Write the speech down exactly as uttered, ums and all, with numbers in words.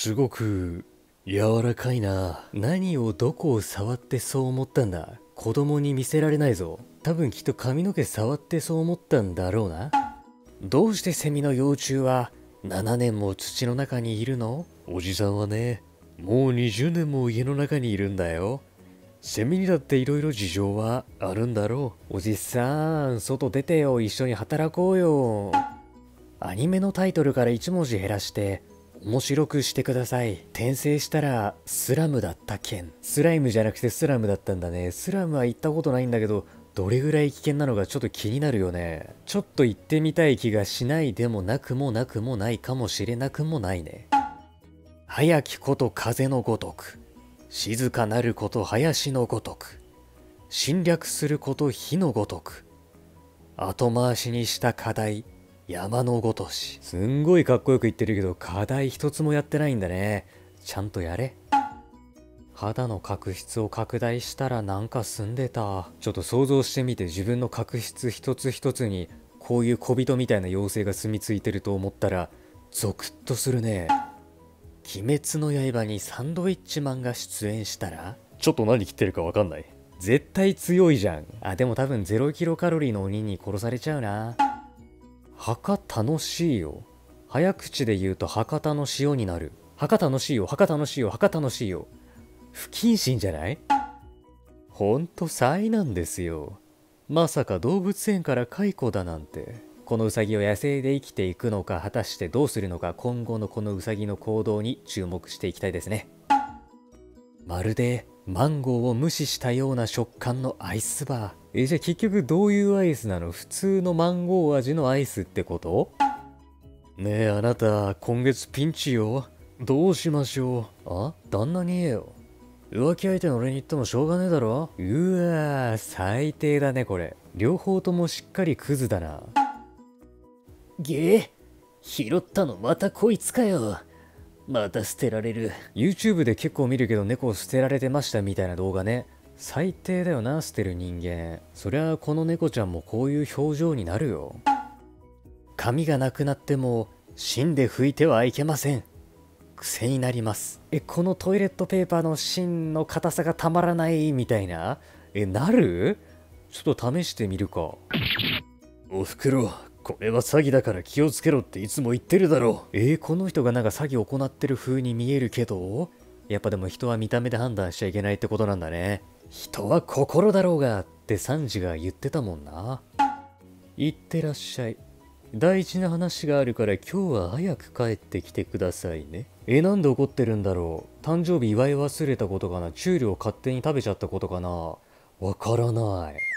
すごく柔らかいな。何をどこを触ってそう思ったんだ。子供に見せられないぞ。多分きっと髪の毛触ってそう思ったんだろうな。どうしてセミの幼虫はななねんも土の中にいるの？おじさんはね、もうにじゅうねんも家の中にいるんだよ。セミにだっていろいろ事情はあるんだろう。おじさん、外出てよ。一緒に働こうよ。アニメのタイトルからいち文字減らして面白くしてください。転生したらスラムだった件。スライムじゃなくてスラムだったんだね。スラムは行ったことないんだけど、どれぐらい危険なのかちょっと気になるよね。ちょっと行ってみたい気がしないでもなくもなくもないかもしれなくもないね。早きこと風のごとく、静かなること林のごとく、侵略すること火のごとく、後回しにした課題山のごとし。すんごいかっこよく言ってるけど課題一つもやってないんだね。ちゃんとやれ。肌の角質を拡大したらなんか住んでた。ちょっと想像してみて、自分の角質一つ一つにこういう小人みたいな妖精が住み着いてると思ったらゾクッとするね。鬼滅の刃にサンドウィッチマンが出演したら、ちょっと何言ってるかわかんない。絶対強いじゃん。あ、でも多分ゼロキロカロリーの鬼に殺されちゃうな。博楽しいよ。早口で言うと博多の塩になる。博楽しいよ、博楽しいよ、博楽しいよ。不謹慎じゃない？ほんと災難ですよ。まさか動物園から解雇だなんて。このウサギを野生で生きていくのか、果たしてどうするのか、今後のこのウサギの行動に注目していきたいですね。まるでマンゴーを無視したような食感のアイスバー。え、じゃあ結局どういうアイスなの？普通のマンゴー味のアイスってこと？ねえあなた、今月ピンチよ。どうしましょう。あ、旦那に言えよ。浮気相手の俺に言ってもしょうがねえだろ。うわー、最低だねこれ。両方ともしっかりクズだな。げえ、拾ったのまたこいつかよ。また捨てられる。 YouTube で結構見るけど、猫捨てられてましたみたいな動画ね。最低だよな、捨てる人間。そりゃこの猫ちゃんもこういう表情になるよ。髪がなくなっても芯で拭いてはいけません。癖になります。え、このトイレットペーパーの芯の硬さがたまらないみたいな。え、なる？ちょっと試してみるか。おふくろ、これは詐欺だから気をつけろっていつも言ってるだろう。えー、この人がなんか詐欺を行ってる風に見えるけど、やっぱでも人は見た目で判断しちゃいけないってことなんだね。人は心だろうがってサンジが言ってたもんな。いってらっしゃい。大事な話があるから今日は早く帰ってきてくださいね。え、なんで怒ってるんだろう。誕生日祝い忘れたことかな。チュールを勝手に食べちゃったことかな。わからない。